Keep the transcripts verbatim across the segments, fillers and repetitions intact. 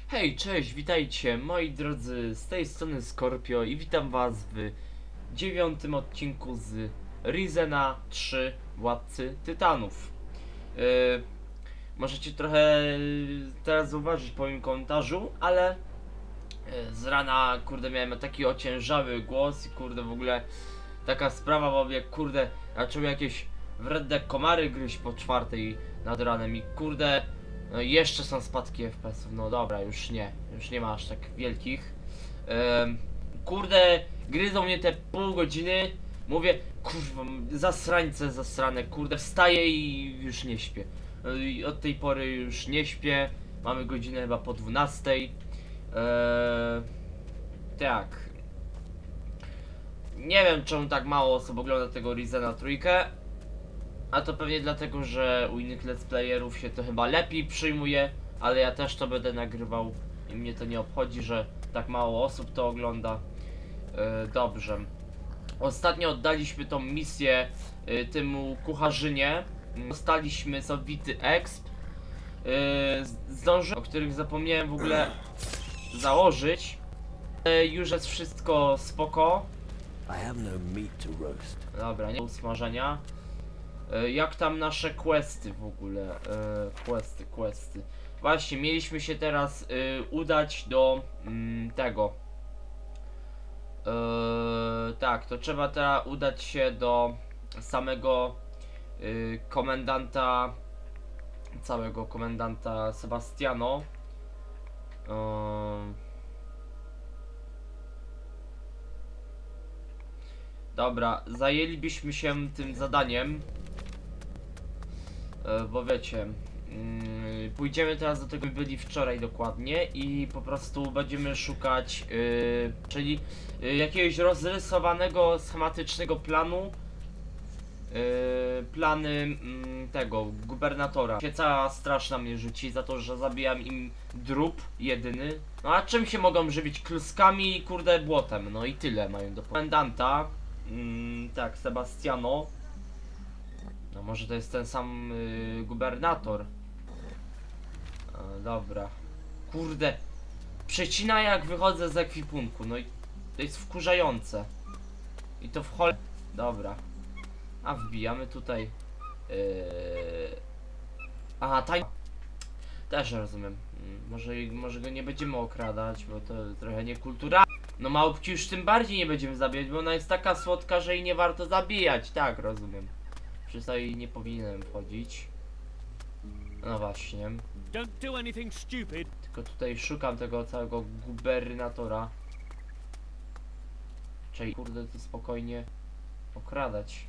Hej, cześć, witajcie moi drodzy, z tej strony Scorpio i witam was w dziewiątym odcinku z Risena trzy Władcy Tytanów. Yy, możecie trochę teraz zauważyć po moim komentarzu, ale yy, z rana kurde miałem taki ociężały głos i kurde w ogóle taka sprawa, bo jak kurde zaczęły jakieś wredne komary gryźć po czwartej nad ranem i kurde no i jeszcze są spadki F P S-ów, no dobra, już nie, już nie ma aż tak wielkich. Ehm, kurde, gryzą mnie te pół godziny, mówię, kurwa, zasrańce zasrane, kurde, wstaję i już nie śpię. I od tej pory już nie śpię, mamy godzinę chyba po dwunastej. Ehm, tak. Nie wiem czemu tak mało osób ogląda tego Risena trójkę. A to pewnie dlatego, że u innych let's playerów się to chyba lepiej przyjmuje, ale ja też to będę nagrywał i mnie to nie obchodzi, że tak mało osób to ogląda. Yy, dobrze. Ostatnio oddaliśmy tą misję yy, temu kucharzynie. Dostaliśmy zabity exp. Yy, zdążyłem, o których zapomniałem w ogóle założyć. Yy, już jest wszystko spoko. I have no meat to roast. Dobra, nie do usmażenia. Jak tam nasze questy w ogóle? E, questy, questy. Właśnie, mieliśmy się teraz y, udać do mm, tego. E, tak, to trzeba teraz udać się do samego y, komendanta, całego komendanta Sebastiano. E, dobra, zajęlibyśmy się tym zadaniem. Bo wiecie, yy, pójdziemy teraz do tego, byli wczoraj dokładnie i po prostu będziemy szukać, yy, czyli yy, jakiegoś rozrysowanego, schematycznego planu, yy, plany yy, tego gubernatora. Się cała straż na mnie rzuci za to, że zabijam im drób jedyny. No a czym się mogą żywić? Kluskami i kurde błotem, no i tyle mają do komendanta. Yy, tak, Sebastiano. No może to jest ten sam yy, gubernator. A, dobra. Kurde. Przecina jak wychodzę z ekwipunku. No i to jest wkurzające. I to w chole... Dobra. A wbijamy tutaj. Yy... Aha, taj... Też rozumiem. Może, może go nie będziemy okradać, bo to trochę niekulturalne. No małpki już tym bardziej nie będziemy zabijać, bo ona jest taka słodka, że jej nie warto zabijać. Tak, rozumiem. Przynajmniej nie powinienem wchodzić. No właśnie. Don't do anything stupid. Tylko tutaj szukam tego całego gubernatora. Czyli kurde to spokojnie okradać.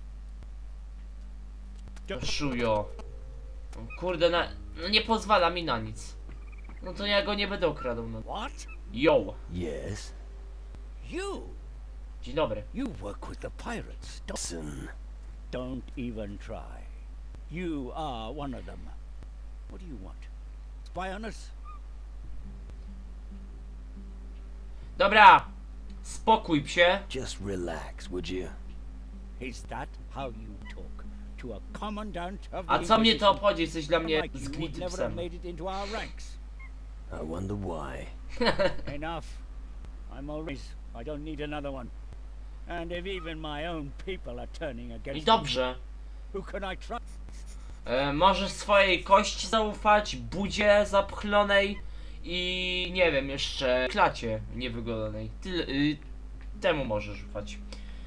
Szujo. Kurde na... No nie pozwala mi na nic. No to ja go nie będę okradał. No. What? Yo. Yes? You? Dzień dobry. You work with the pirates. Don't, Listen. don't even try. You are one of them. What do you want? Spy on us? Dobra. Spokój psie. Just relax, would you? Is that how you talk to a commandant of A the co mnie to Inquisition? obchodzi? Jesteś dla mnie Like you would zgnitym never have psem. made it into our ranks. I wonder why. Enough. I'm always. I don't need another one. And if even my own people are turning I against me, dobrze. who can I trust? E, możesz swojej kości zaufać, budzie zapchlonej i nie wiem, jeszcze klacie niewygolonej. Tyle, y, temu możesz ufać.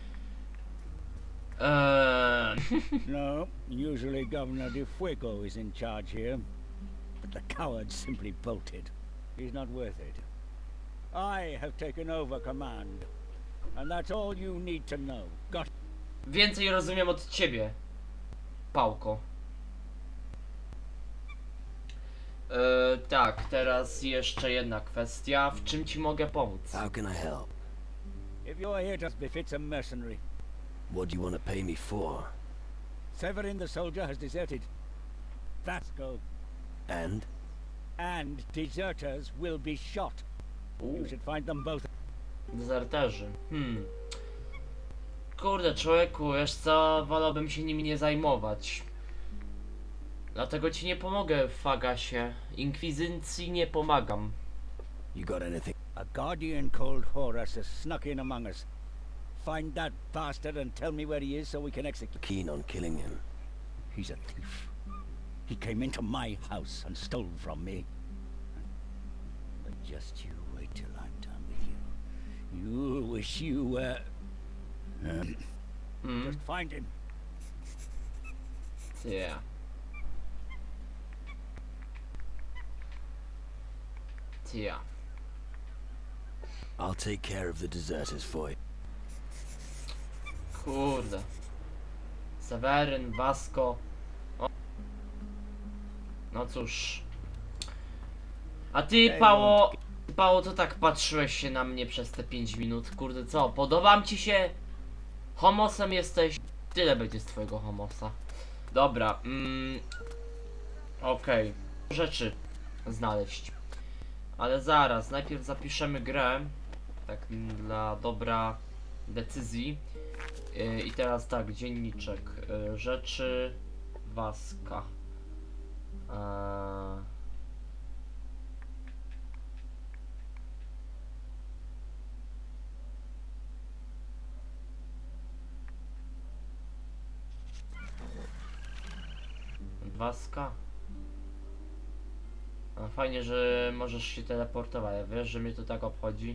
Eee, No, usually Governor De Fuego is in charge here, but the coward simply bolted. He's not worth it. I have taken over command, and that's all you need to know. Got więcej rozumiem od ciebie, pałko. Eee, tak, teraz jeszcze jedna kwestia. W czym ci mogę pomóc? How can I help? If you're here, just befits a mercenary. What do you want to pay me for? Severin the soldier has deserted. Vasco And? and deserters will be shot. Uuu, You should find them both. dezerterzy. Hmm. Kurde, człowieku, wiesz co, wolałbym się nimi nie zajmować. Dlatego ci nie pomogę w Fagasie. Inkwizycji nie pomagam. You got anything? A guardian called Horus has snuck in among us. Find that bastard and tell me where he is so we can execute. Keen on killing him? He's a thief. He came into my house and stole from me. But just you wait till I'm done with you. You wish you were... Um, Mm. Just find him. Yeah. Yeah. I'll take care of the deserters for you. Kurde. Seweryn, Vasco. O. No cóż. A ty, Pało... Pało, to tak patrzyłeś się na mnie przez te pięć minut. Kurde, co? Podobam ci się? Homosem jesteś? Tyle będzie z twojego homosa. Dobra. Mm, Okej. Okay. Rzeczy znaleźć. Ale zaraz. Najpierw zapiszemy grę. Tak dla dobra decyzji. Yy, I teraz tak. Dzienniczek. Yy, rzeczy Waska. Eee... Waska. A fajnie, że możesz się teleportować. Ja wiesz, że mnie to tak obchodzi.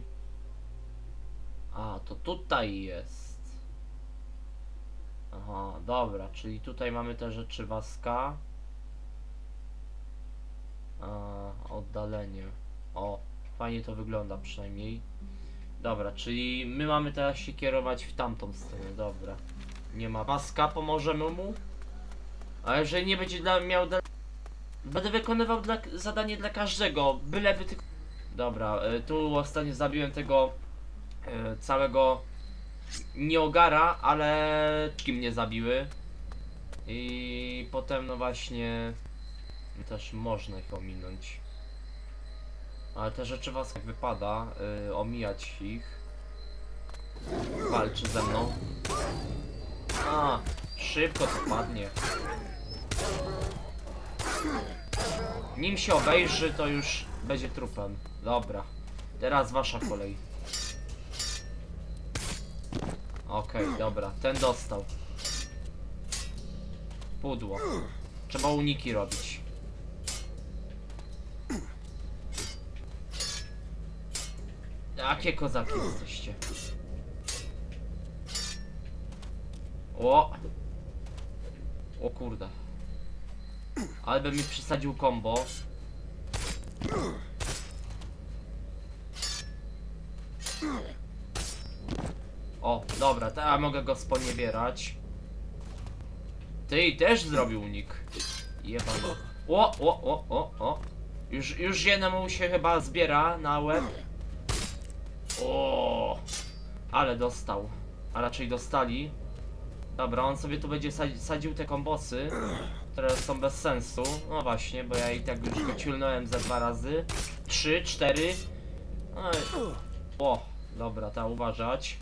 A, to tutaj jest. Aha, dobra, czyli tutaj mamy te rzeczy Waska. A, oddalenie. O, fajnie to wygląda przynajmniej. Dobra, czyli my mamy teraz się kierować w tamtą stronę, dobra. Nie ma Waska, pomożemy mu. A jeżeli nie będzie dla, miał dla... Będę wykonywał dla, zadanie dla każdego, byleby tylko... Dobra, y, tu ostatnio zabiłem tego y, całego nieogara, ale kim mnie zabiły. I potem no właśnie też można ich ominąć. Ale te rzeczy was jak wypada, y, omijać ich. Walczy ze mną. A, szybko to padnie. Nim się obejrzy, to już będzie trupem. Dobra. Teraz wasza kolej. Okej, okay, dobra. Ten dostał. Pudło. Trzeba uniki robić. Jakie kozaki jesteście. O! O kurde. Ale by mi przysadził combo. O, dobra, teraz mogę go sponiewierać. Ty też zrobił unik. Jebano. O, o, o, o, o. Już, już jednemu się chyba zbiera na łeb. O, ale dostał. A raczej dostali. Dobra, on sobie tu będzie sadził te kombosy, które są bez sensu. No właśnie, bo ja i tak już go ciulnąłem za dwa razy. Trzy, cztery. No i... O, dobra, ta uważać.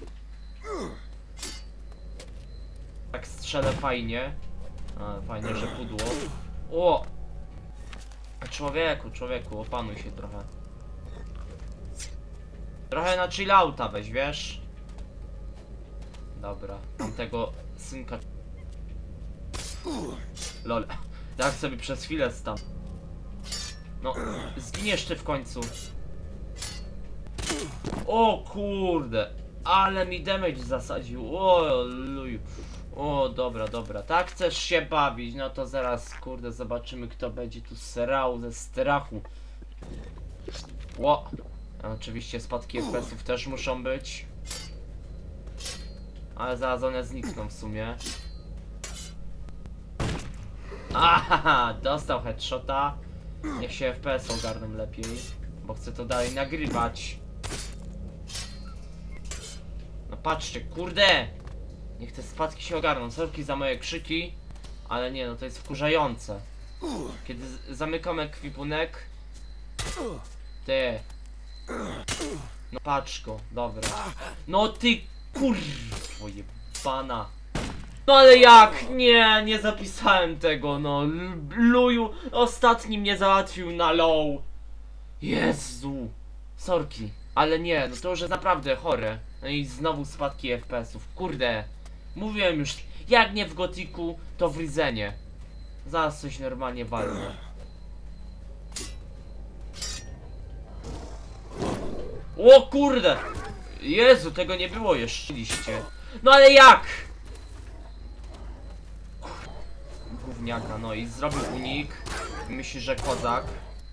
Tak strzelę fajnie. A, fajnie, że pudło. O! Człowieku, człowieku, opanuj się trochę. Trochę na chillouta weź, wiesz? Dobra, mam tego synka. Lol, tak sobie przez chwilę stam. No, zginiesz ty w końcu. O kurde, ale mi damage zasadził. O luj. O dobra, dobra, tak chcesz się bawić, no to zaraz kurde zobaczymy kto będzie tu srał ze strachu. Ło. Oczywiście spadki F P S-ów też muszą być. Ale zaraz one znikną w sumie. Aha, dostał headshota. Niech się F P S ogarną lepiej, bo chcę to dalej nagrywać. No patrzcie, kurde! Niech te spadki się ogarną. Sorki za moje krzyki, ale nie, no to jest wkurzające. Kiedy zamykam ekwipunek. Ty. No patrz go, dobra. No ty kurwo jebana. No ale jak? Nie, nie zapisałem tego, no. Luju ostatni mnie załatwił na low. Jezu. Sorki, ale nie, no to już jest naprawdę chore. No i znowu spadki F P S-ów. Kurde, mówiłem już, jak nie w Gotiku, to w Rizenie. Zaraz coś normalnie walnie. O kurde! Jezu, tego nie było jeszcze. No ale jak? Gówniaka, no i zrobił unik. Myśli, że kozak.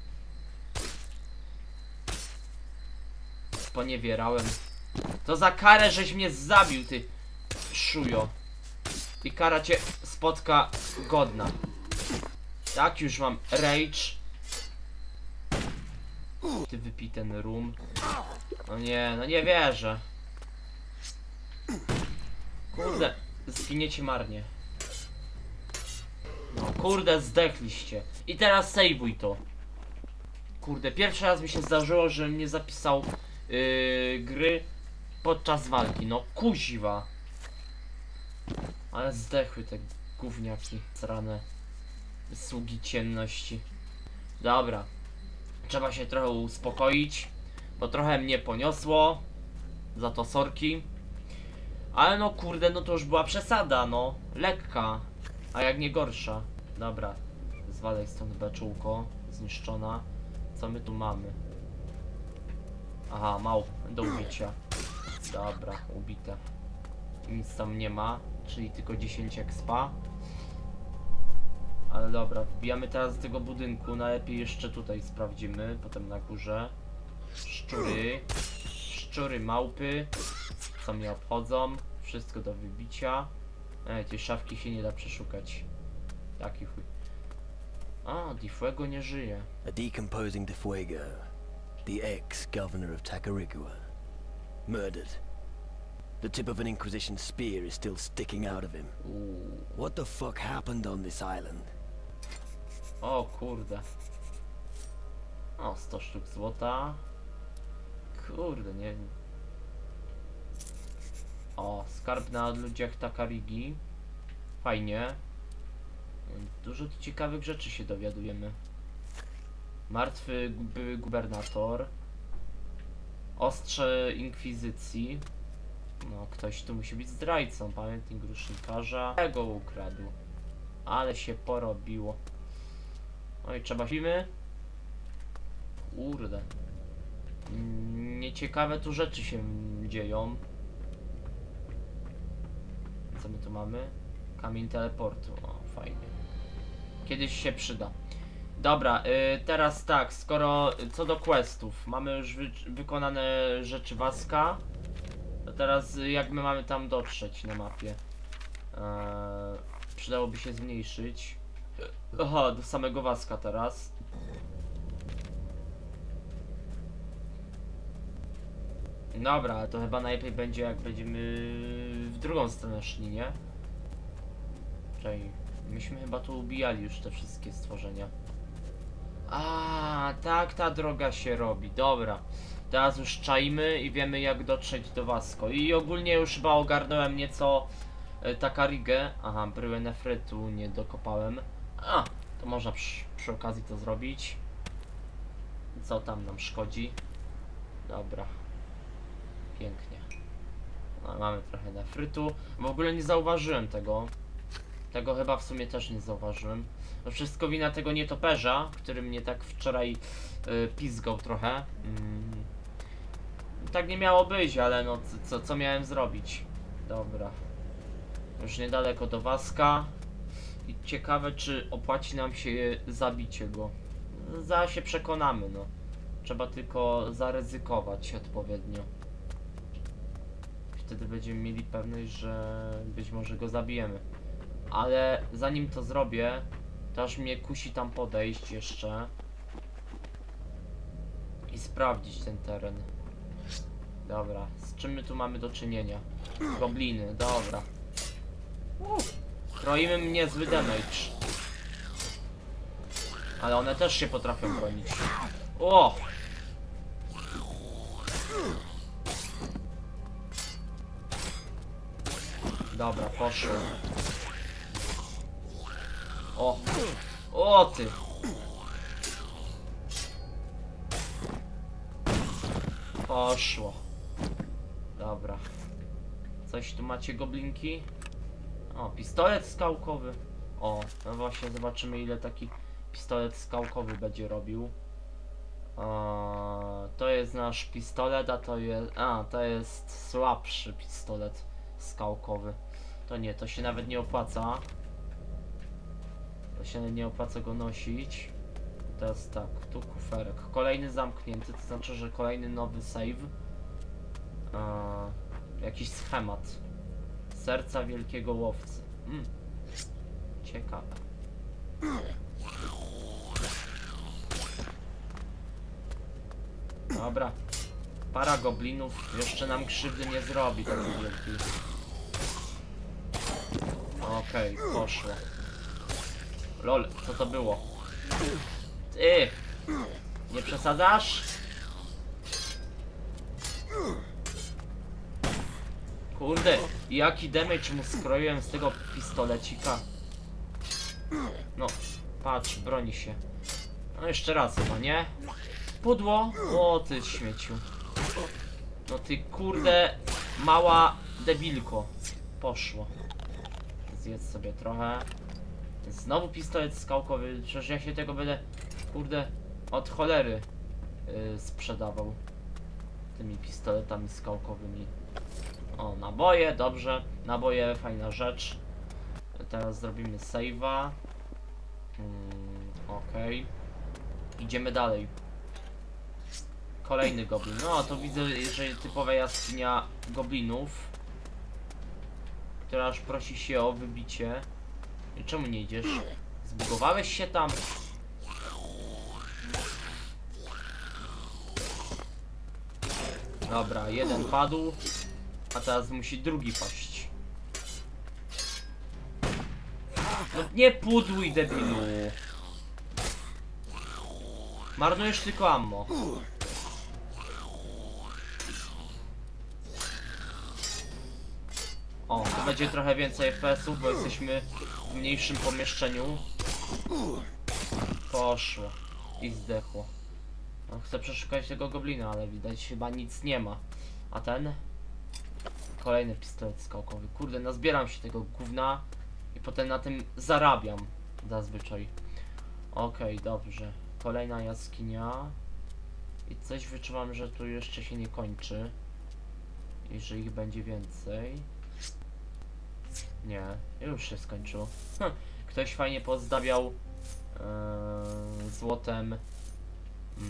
Sponiewierałem. To za karę, żeś mnie zabił, ty szujo. I kara cię spotka godna. Tak, już mam rage. Ty wypij ten rum. No nie, no nie wierzę. Kurde, zginiecie marnie. No kurde, zdechliście. I teraz sejwuj to. Kurde, pierwszy raz mi się zdarzyło, że mnie zapisał yy, gry podczas walki. No kuziwa. Ale zdechły te gówniaki srane. Sługi ciemności. Dobra. Trzeba się trochę uspokoić, bo trochę mnie poniosło. Za to sorki. Ale no kurde, no to już była przesada, no. Lekka. A jak nie gorsza. Dobra. Zwalaj stąd beczułko. Zniszczona. Co my tu mamy? Aha, małp do ubicia. Dobra, ubite. Nic tam nie ma. Czyli tylko dziesięć expa. Ale dobra, wbijamy teraz do tego budynku. Najlepiej jeszcze tutaj sprawdzimy. Potem na górze. Szczury. Szczury, małpy. Co mnie obchodzą. Wszystko do wybicia. Ej, tej szafki się nie da przeszukać. Taki chuj. A, Di Fuego nie żyje. A decomposing Di Fuego, the ex-governor of Tacarigua, murdered. The tip of an Inquisition spear is still sticking out of him. Uuu. What the fuck happened on this island? O kurde. O, sto sztuk złota. Kurde, nie wiem. O, skarb na ludziach Tacarigi. Fajnie. Dużo tu ciekawych rzeczy się dowiadujemy. Martwy były gubernator. Ostrze inkwizycji. No, ktoś tu musi być zdrajcą. Pamiętnik rusznikarza. Tego ukradł. Ale się porobiło. No i trzeba filmy. Kurde. Nieciekawe tu rzeczy się dzieją. Co my tu mamy? Kamień teleportu. O, fajnie. Kiedyś się przyda. Dobra, yy, teraz tak, skoro co do questów, mamy już wy wykonane rzeczy Waska, to teraz jak my mamy tam dotrzeć na mapie? Eee, przydałoby się zmniejszyć. Aha, do samego Waska teraz. Dobra, ale to chyba najlepiej będzie, jak będziemy w drugą stronę szli, nie? Czekaj, myśmy chyba tu ubijali już te wszystkie stworzenia. A, tak ta droga się robi, dobra. Teraz już czaimy i wiemy, jak dotrzeć do Wasko. I ogólnie już chyba ogarnąłem nieco e, Tacarigę. Aha, bryłę nefrytu nie dokopałem. A, to można przy, przy okazji to zrobić. Co tam nam szkodzi? Dobra. Pięknie. No, mamy trochę nefrytu. W ogóle nie zauważyłem tego. Tego chyba w sumie też nie zauważyłem. To wszystko wina tego nietoperza, który mnie tak wczoraj y, pizgał trochę. Mm. Tak nie miało być, ale no co, co miałem zrobić? Dobra. Już niedaleko do Waska. I ciekawe, czy opłaci nam się zabicie go. Zaraz się przekonamy, no. Trzeba tylko zaryzykować odpowiednio. Wtedy będziemy mieli pewność, że być może go zabijemy. Ale zanim to zrobię, to aż mnie kusi tam podejść jeszcze i sprawdzić ten teren. Dobra, z czym my tu mamy do czynienia? Gobliny, dobra. Kroimy mnie zły damage. Ale one też się potrafią bronić. O! Dobra, poszło. O! O ty! Poszło. Dobra. Coś tu macie, goblinki? O, pistolet skałkowy. O, no właśnie, zobaczymy, ile taki pistolet skałkowy będzie robił. O, to jest nasz pistolet, a to jest... A, to jest słabszy pistolet skałkowy. To nie, to się nawet nie opłaca. To się nie opłaca go nosić. Teraz tak, tu kuferek. Kolejny zamknięty, to znaczy, że kolejny nowy save. Eee, jakiś schemat. Serca wielkiego łowcy. Mm. Ciekawe. Dobra. Para goblinów jeszcze nam krzywdy nie zrobi taki wielki. Okej, okay, poszło. Lol, co to było? Ty! Nie przesadzasz? Kurde, jaki damage mu skroiłem z tego pistolecika. No, patrz, broni się. No jeszcze raz chyba, nie? Pudło? O ty śmieciu. No ty kurde, mała debilko. Poszło. Zjedz sobie trochę. Znowu pistolet skałkowy. Przecież ja się tego będę, kurde, od cholery yy, sprzedawał. Tymi pistoletami skałkowymi. O, naboje, dobrze. Naboje, fajna rzecz. Teraz zrobimy save'a. Hmm, okej. Okay. Idziemy dalej. Kolejny goblin. No, to widzę, że typowa jaskinia goblinów, która aż prosi się o wybicie. I czemu nie idziesz? Zbugowałeś się tam? Dobra, jeden padł, a teraz musi drugi paść. No nie pudłuj, debilu. Marnujesz tylko ammo. O, to będzie trochę więcej F P S-ów, bo jesteśmy w mniejszym pomieszczeniu. Poszło. I zdechło. No, chcę przeszukać tego goblina, ale widać chyba nic nie ma. A ten? Kolejny pistolet skałkowy. Kurde, nazbieram się tego gówna i potem na tym zarabiam zazwyczaj. Okej, okay, dobrze. Kolejna jaskinia. I coś wyczuwam, że tu jeszcze się nie kończy. I że ich będzie więcej. Nie, już się skończyło. Hm, ktoś fajnie pozdabiał yy, złotem yy,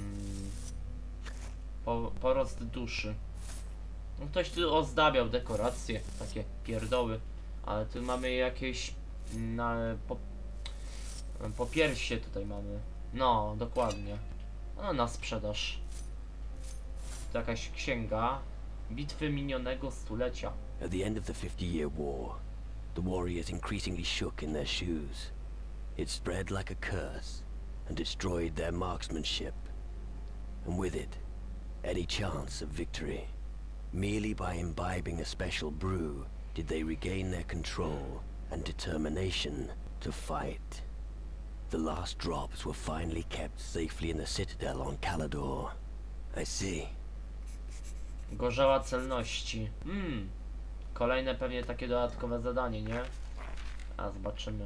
po, porost duszy. No, ktoś tu ozdabiał dekoracje, takie pierdoły, ale tu mamy jakieś na, po, popiersie tutaj mamy. No, dokładnie. No, na sprzedaż. To jakaś księga. Bitwy minionego stulecia. At the end of the fifty-year war, the warriors increasingly shook in their shoes. It spread like a curse and destroyed their marksmanship. And with it, any chance of victory. Merely by imbibing a special brew did they regain their control and determination to fight. The last drops were finally kept safely in the citadel on Calador. I see. Gorzała celności. Hmm. Kolejne pewnie takie dodatkowe zadanie, nie? A zobaczymy.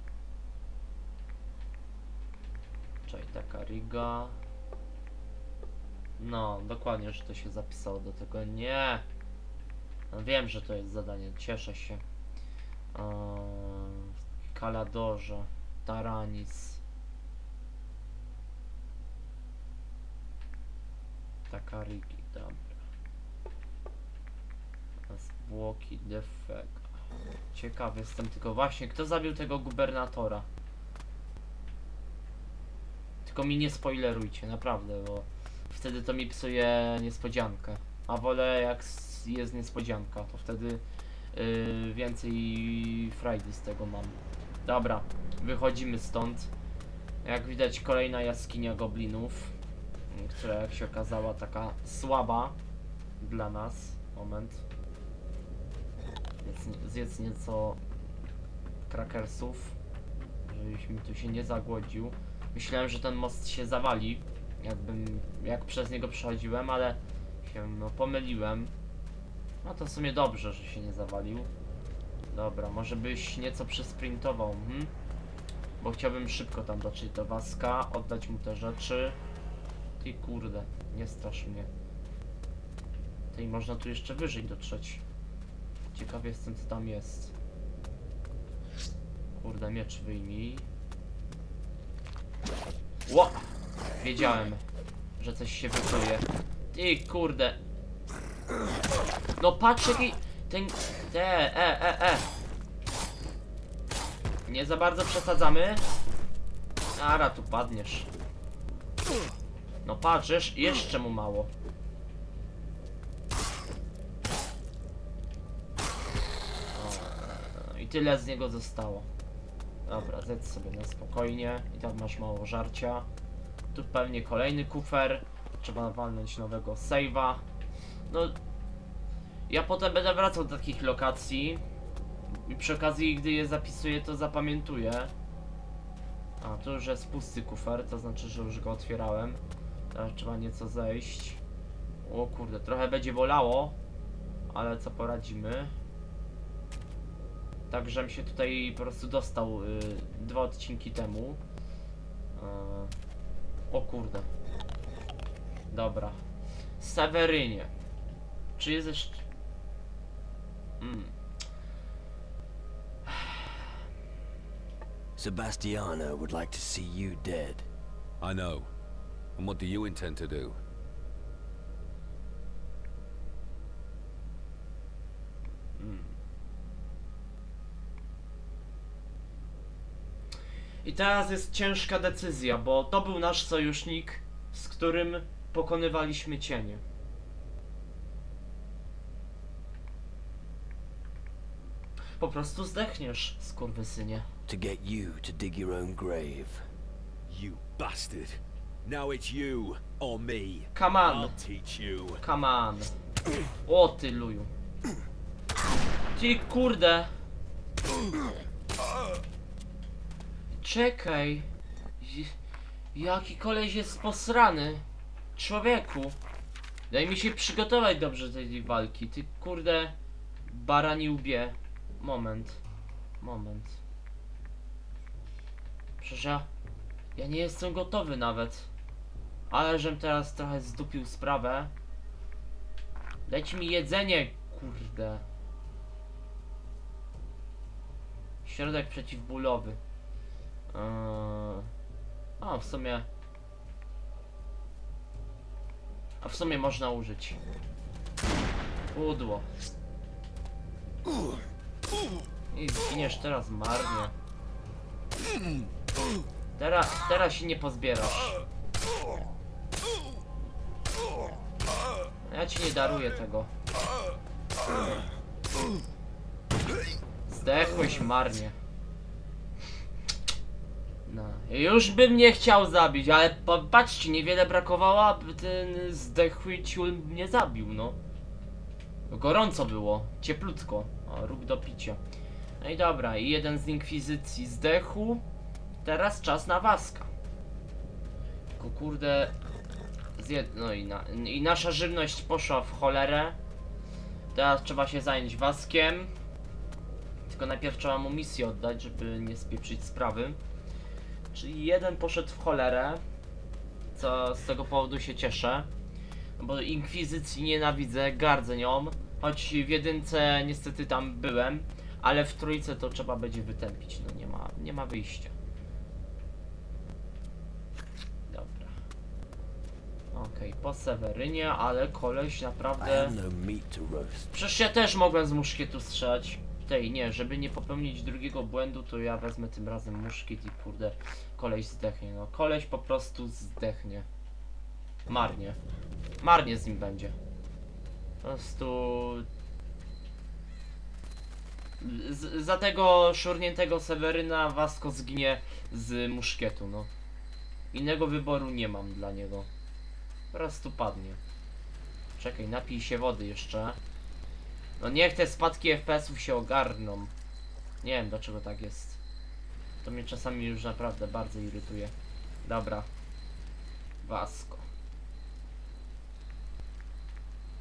Czekaj, taka Riga. No, dokładnie, że to się zapisało do tego. Nie! No, wiem, że to jest zadanie. Cieszę się. Eee, Caladorze. Taranis. Taka Rigi, dobra. Zwłoki defekt. Ciekawy jestem tylko właśnie, kto zabił tego gubernatora. Tylko mi nie spoilerujcie, naprawdę, bo wtedy to mi psuje niespodziankę. A wolę jak jest niespodzianka, to wtedy yy, więcej frajdy z tego mam. Dobra, wychodzimy stąd. Jak widać, kolejna jaskinia goblinów, która jak się okazała taka słaba dla nas. Moment. Zjedz, zjedz nieco krakersów, żebyś mi tu się nie zagłodził. Myślałem, że ten most się zawali, jakbym, jak przez niego przechodziłem, ale Vaskiem. No pomyliłem. No to w sumie dobrze, że się nie zawalił. Dobra, może byś nieco przysprintował, hm? Bo chciałbym szybko tam dotrzeć do Vaska, oddać mu te rzeczy. Ty kurde, nie strasz mnie. Ty i można tu jeszcze wyżej dotrzeć. Ciekawie jestem, co tam jest. Kurde, miecz wyjmij. Ło! Wiedziałem, że coś się wypluje. Ty kurde. No patrz jaki... Ten... Te, e, e, e. Nie za bardzo przesadzamy. Ara, tu padniesz. No patrzysz, jeszcze mu mało. O, i tyle z niego zostało. Dobra, zjedz sobie na spokojnie. I tak masz mało żarcia. Tu pewnie kolejny kufer. Trzeba walnąć nowego save'a. No... Ja potem będę wracał do takich lokacji. I przy okazji, gdy je zapisuję, to zapamiętuję. A, tu już jest pusty kufer, to znaczy, że już go otwierałem. Teraz trzeba nieco zejść. O kurde, trochę będzie bolało. Ale co poradzimy. Tak, żem się tutaj po prostu dostał y, dwa odcinki temu. Y, o kurde. Dobra. Sewerynie. Czy jest jeszcze... Mm. Sebastiana would like to see you dead. I know. And what do you intend to do? Mm. I teraz jest ciężka decyzja, bo to był nasz sojusznik, z którym pokonywaliśmy cienie. Po prostu zdechniesz, skurwysynie. To get you to dig your own grave. You bastard. Now it's you or me. Come on. I'll teach you. Come on. O ty luju. Ty kurde. Czekaj. Jaki koleś jest posrany. Człowieku. Daj mi się przygotować dobrze do tej walki. Ty kurde. Barani łbie. Moment. Moment. Przecież ja... Ja nie jestem gotowy nawet. Ale żem teraz trochę zdupił sprawę. Dajcie mi jedzenie, kurde. Środek przeciwbólowy. Eee... A, w sumie... A w sumie można użyć. Pudło. I zginiesz teraz marnie. Teraz, teraz się nie pozbierasz. Ja ci nie daruję tego. Zdechłeś marnie. No, już bym nie chciał zabić, ale patrzcie, niewiele brakowało, aby ten zdechły ciul mnie zabił, no. Gorąco było, cieplutko. O, rób do picia. No i dobra, i jeden z inkwizycji zdechł. Teraz czas na Vaska. Tylko kurde... Zjed... No i, na... i nasza żywność poszła w cholerę. Teraz trzeba się zająć Vaskiem. Tylko najpierw trzeba mu misję oddać, żeby nie spieprzyć sprawy. Czyli jeden poszedł w cholerę. Co z tego powodu się cieszę. Bo inkwizycji nienawidzę, gardzę nią. Choć w jedynce niestety tam byłem. Ale w trójce to trzeba będzie wytępić. No nie ma, nie ma wyjścia. Dobra. Okej, okay, po Sewerynie, ale koleś naprawdę... Przecież ja też mogłem z muszkietu strzelać. Tej, nie, żeby nie popełnić drugiego błędu, to ja wezmę tym razem muszkiet i kurde, koleś zdechnie. No, koleś po prostu zdechnie. Marnie. Marnie z nim będzie. Po prostu... Z, za tego szurniętego Seweryna Vasco zginie z muszkietu, no. Innego wyboru nie mam dla niego. Po prostu padnie. Czekaj, napij się wody jeszcze. No niech te spadki F P S-ów się ogarną. Nie wiem dlaczego tak jest. To mnie czasami już naprawdę bardzo irytuje. Dobra. Vasco.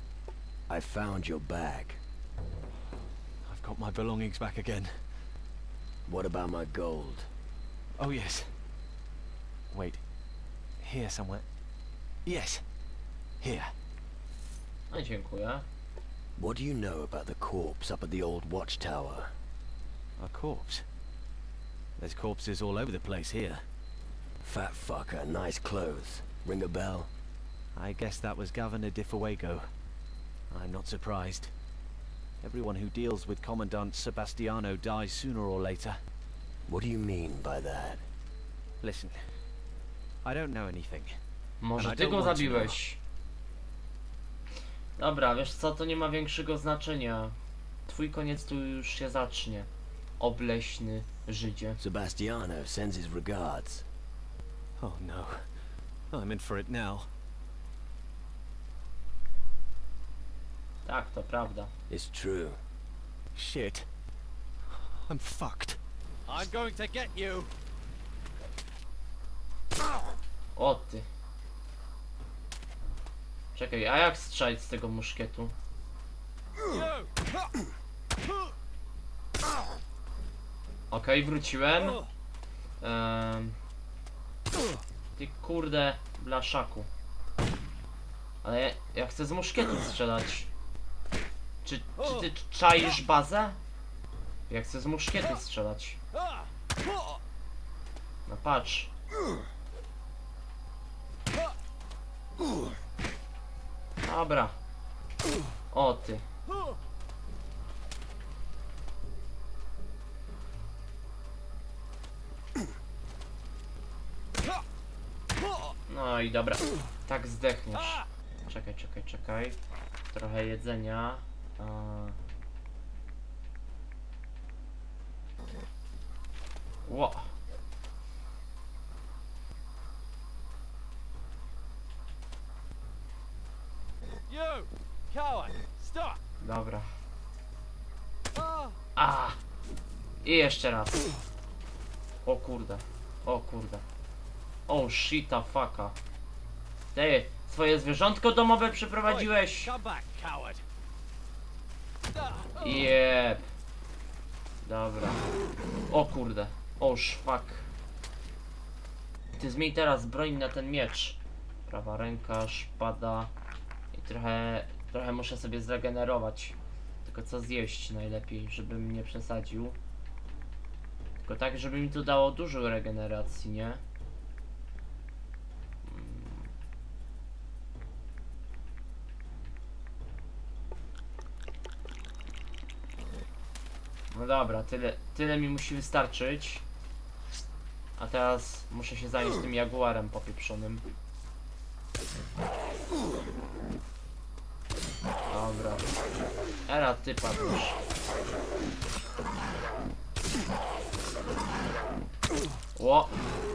I found your bag. I've got my belongings back again. What about my gold? Oh yes. Wait. Here somewhere. Yes. Here. No dziękuję. What do you know about the corpse up at the old watchtower? A corpse. There's corpses all over the place here. Fat fucker, nice clothes. Ring a bell? I guess that was Governor de Fuego. I'm not surprised. Everyone who deals with Commandant Sebastiano dies sooner or later. What do you mean by that? Listen, I don't know anything. Może And I ty don't go want to zabiłeś. Dobra, wiesz co, to nie ma większego znaczenia. Twój koniec tu już się zacznie. Obleśny Żydzie. Sebastiano sends his regards. Oh no. I'm in for it now. Tak, to prawda. It's true. Shit. I'm fucked. I'm going to get you. O ty. Czekaj, a jak strzelić z tego muszkietu? Okej, okay, wróciłem. Um, ty kurde blaszaku. Ale ja, ja chcę z muszkietu strzelać. Czy, czy ty czaisz bazę? Ja chcę z muszkietu strzelać. No patrz. Dobra. O ty. No i dobra. Tak zdechniesz. Czekaj, czekaj, czekaj. Trochę jedzenia. A... Ło. Dobra. A. I jeszcze raz. O kurde. O kurde. O shita fucka. Ty, swoje zwierzątko domowe przyprowadziłeś? Jeb. Dobra. O kurde. O fuck. Ty zmień teraz broń na ten miecz. Prawa ręka, szpada. I trochę, trochę muszę sobie zregenerować. Tylko co zjeść najlepiej, żebym nie przesadził. Tylko tak, żeby mi to dało dużo regeneracji, nie? No dobra, tyle, tyle mi musi wystarczyć. A teraz muszę się zająć tym jaguarem popieprzonym. Dobra. Era ty padniesz. Ło.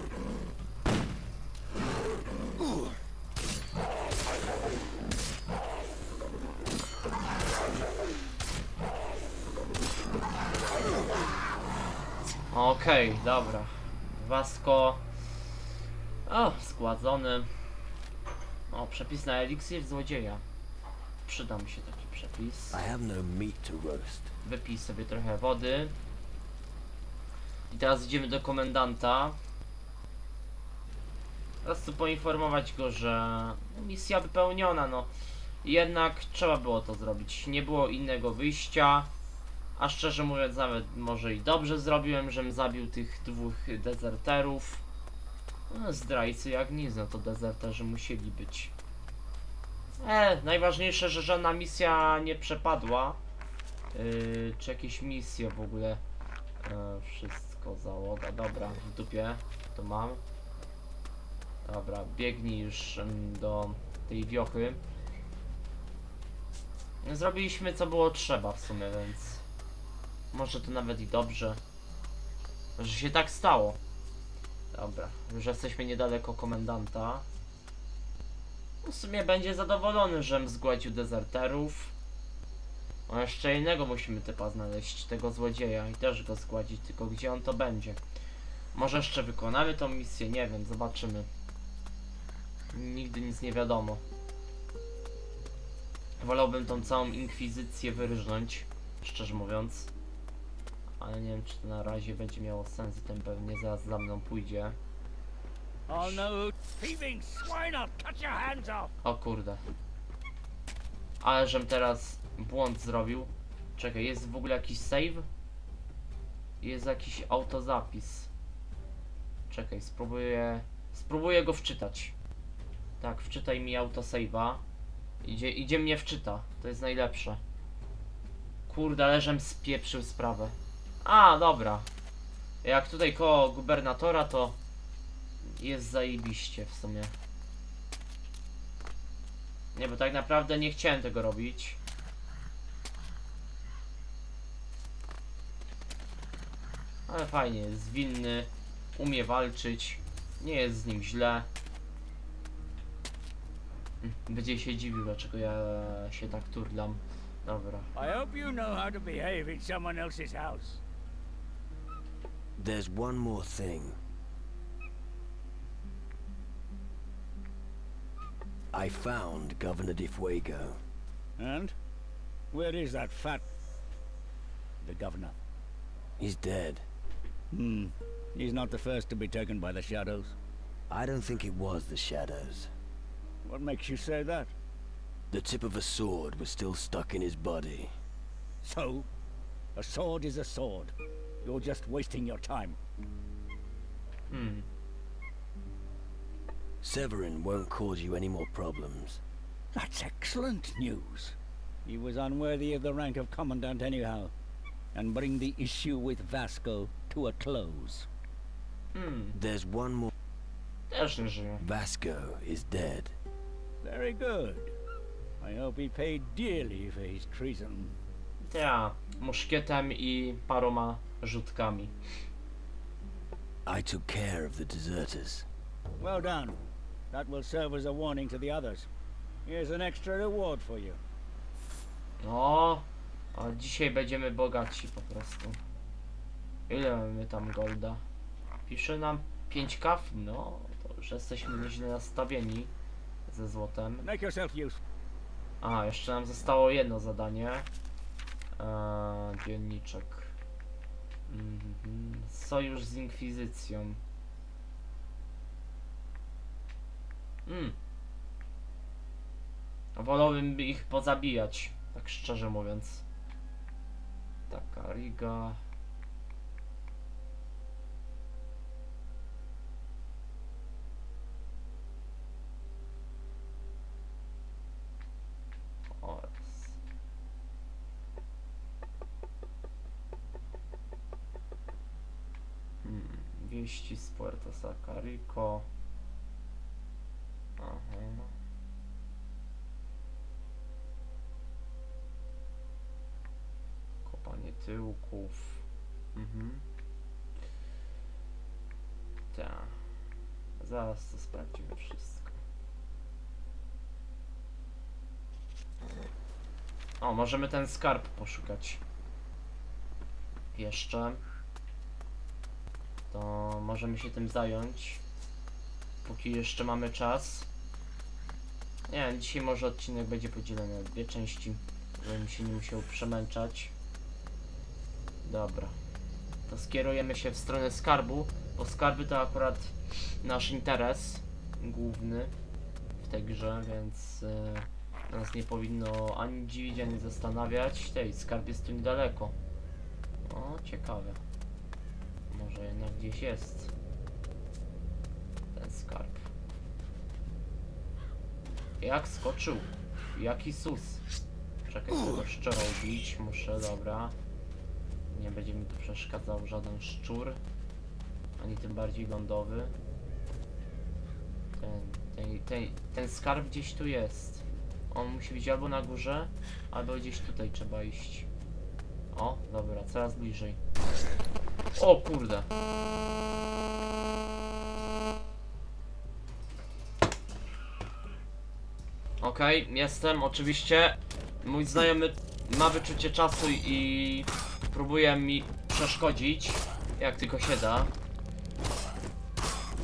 Okej, okay, dobra. Wasko. O, składzony. O, przepis na eliksir złodzieja. Przyda mi się taki przepis. I have no meat to roast. Wypij sobie trochę wody. I teraz idziemy do komendanta. Teraz chcę poinformować go, że misja wypełniona, no. Jednak trzeba było to zrobić. Nie było innego wyjścia. A szczerze mówiąc, nawet może i dobrze zrobiłem, żem zabił tych dwóch dezerterów. No, zdrajcy jak nic, no to dezerterzy musieli być. E, najważniejsze, że żadna misja nie przepadła. Yy, czy jakieś misje w ogóle. E, wszystko załoga, dobra, w dupie to mam. Dobra, biegnij już ym, do tej wiochy. Zrobiliśmy co było trzeba w sumie, więc może to nawet i dobrze, że się tak stało. Dobra, już jesteśmy niedaleko komendanta. W sumie będzie zadowolony, żem zgładził dezerterów. A jeszcze innego musimy typa znaleźć, tego złodzieja, i też go zgładzić, tylko gdzie on to będzie. Może jeszcze wykonamy tą misję, nie wiem, zobaczymy. Nigdy nic nie wiadomo. Wolałbym tą całą inkwizycję wyrżnąć, szczerze mówiąc. Ale nie wiem, czy to na razie będzie miało sens i ten pewnie zaraz za mną pójdzie. I'll know who thieving swine, I'll cut your hands off! O kurde. Ale żem teraz błąd zrobił. Czekaj, jest w ogóle jakiś save? Jest jakiś autozapis. Czekaj, spróbuję... Spróbuję go wczytać. Tak, wczytaj mi autosave'a. Idzie, idzie mnie wczyta, to jest najlepsze. Kurde, ale żem spieprzył sprawę. A, dobra. Jak tutaj koło gubernatora, to jest zajebiście w sumie. Nie, bo tak naprawdę nie chciałem tego robić. Ale fajnie, jest winny, umie walczyć, nie jest z nim źle. Będzie się dziwił, dlaczego ja się tak turlam. Dobra. I hope you know how to behave in someone else's house. There's one more thing. I found Governor de Fuego. And? Where is that fat... the governor? He's dead. Hmm. He's not the first to be taken by the shadows. I don't think it was the shadows. What makes you say that? The tip of a sword was still stuck in his body. So? A sword is a sword. You're just wasting your time. Hmm. Severin won't cause you any more problems. That's excellent news. He was unworthy of the rank of commandant anyhow, and bring the issue with Vasco to a close. Hmm. There's one more. Też nie żyje. Vasco is dead. Very good. I hope he paid dearly for his treason. Ja, muszkietem i paroma rzutkami. I took care of the deserters. Well done. That will serve as a warning to the others. Here's an extra reward for you. No, a dzisiaj będziemy bogaci po prostu. Ile mamy tam golda? Pisze nam pięć kaf? No, to już jesteśmy nieźle nastawieni ze złotem. Make yourself useful. A, jeszcze nam zostało jedno zadanie. Eee, dzienniczek. Mhm. Sojusz z Inkwizycją. Mm. Wolałbym ich pozabijać, tak szczerze mówiąc. Taka Riga. Oraz. Hmm. Wieści z Puerto Sacarico. Aha. Kopanie tyłków. Mhm. Tak. Zaraz to sprawdzimy wszystko. O, możemy ten skarb poszukać. Jeszcze. To możemy się tym zająć. Póki jeszcze mamy czas. Nie wiem, dzisiaj może odcinek będzie podzielony na dwie części, żebym się nie musiał przemęczać. Dobra. To skierujemy się w stronę skarbu, bo skarby to akurat nasz interes główny w tej grze, więc yy, nas nie powinno ani dziwić, ani zastanawiać. Tej, skarb jest tu niedaleko. O, ciekawe. Może jednak gdzieś jest ten skarb. Jak skoczył? Jaki sus? Czekaj, tego szczura ubić muszę, dobra. Nie będzie mi tu przeszkadzał żaden szczur. Ani tym bardziej lądowy. Ten, ten, ten, ten skarb gdzieś tu jest. On musi być albo na górze, albo gdzieś tutaj trzeba iść. O, dobra, coraz bliżej. O kurde. Okej, okay, jestem, oczywiście. Mój znajomy ma wyczucie czasu i próbuje mi przeszkodzić, jak tylko się da.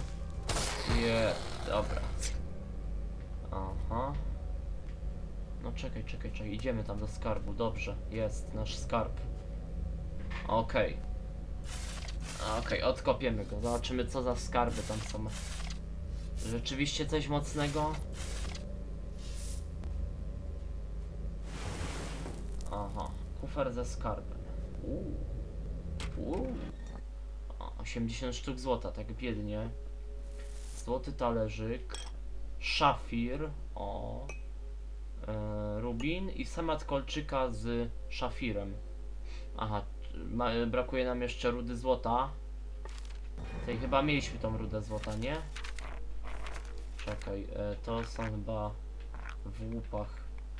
Je, dobra. Aha. No czekaj, czekaj, czekaj, idziemy tam do skarbu, dobrze, jest nasz skarb. Okej. Okay. Okej, okay, odkopiemy go, zobaczymy co za skarby tam są. Rzeczywiście coś mocnego? Aha, kufer ze skarbem. Uuu. Uuu. osiemdziesiąt sztuk złota, tak biednie. Złoty talerzyk. Szafir. O. E, rubin i schemat kolczyka z szafirem. Aha, ma, brakuje nam jeszcze rudy złota. Tutaj chyba mieliśmy tą rudę złota, nie? Czekaj, e, to są chyba w łupach.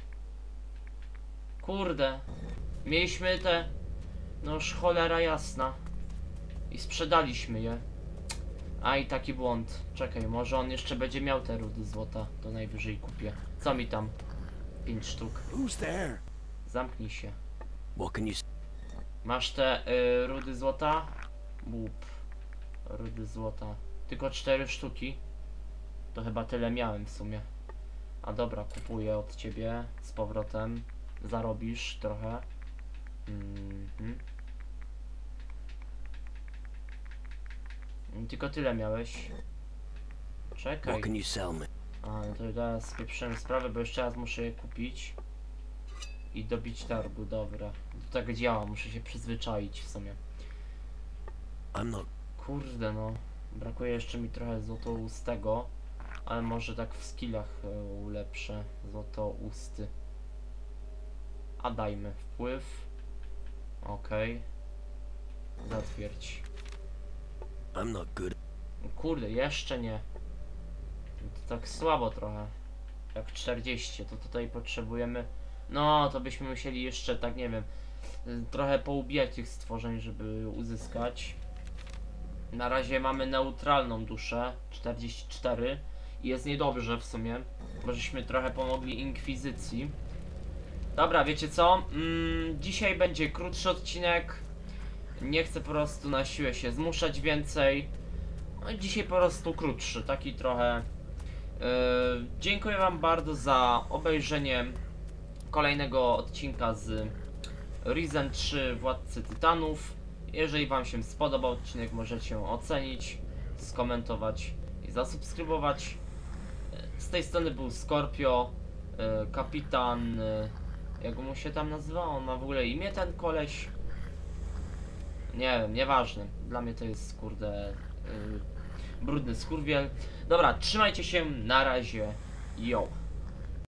Kurde, mieliśmy te, noż cholera jasna, i sprzedaliśmy je. A i taki błąd. Czekaj, może on jeszcze będzie miał te rudy złota, to najwyżej kupię. Co mi tam? Pięć sztuk. Who's there? Zamknij się. What can you s- Masz te y, rudy złota? Łup. Rudy złota. Tylko cztery sztuki. To chyba tyle miałem w sumie. A dobra, kupuję od ciebie z powrotem. Zarobisz trochę. Mhm. Tylko tyle miałeś. Czekaj. What can you sell me? A, no to teraz spieprzyłem sprawę, bo jeszcze raz muszę je kupić. I dobić targu, dobra. To tak działa, muszę się przyzwyczaić w sumie. I'm not. Kurde no. Brakuje jeszcze mi trochę złotoustego. Ale może tak w skillach e, ulepszę złotousty. A dajmy wpływ. Okej. Okay. Zatwierdź. I'm not good. Kurde, jeszcze nie. To tak słabo trochę. Jak czterdzieści, to tutaj potrzebujemy. No, to byśmy musieli jeszcze, tak nie wiem, trochę poubijać tych stworzeń, żeby uzyskać. Na razie mamy neutralną duszę, czterdzieści cztery. I jest niedobrze w sumie, bo żeśmy trochę pomogli Inkwizycji. Dobra, wiecie co? Mm, dzisiaj będzie krótszy odcinek. Nie chcę po prostu na siłę się zmuszać więcej. No i dzisiaj po prostu krótszy, taki trochę. Yy, dziękuję wam bardzo za obejrzenie kolejnego odcinka z Risen trzy Władcy Tytanów. Jeżeli wam się spodobał odcinek, możecie ocenić, skomentować i zasubskrybować. Z tej strony był Scorpio, yy, kapitan, yy, jak mu się tam nazywa? On ma w ogóle imię ten koleś? Nie wiem, nieważne. Dla mnie to jest, kurde, yy, brudny skurwiel. Dobra, trzymajcie się, na razie, yo.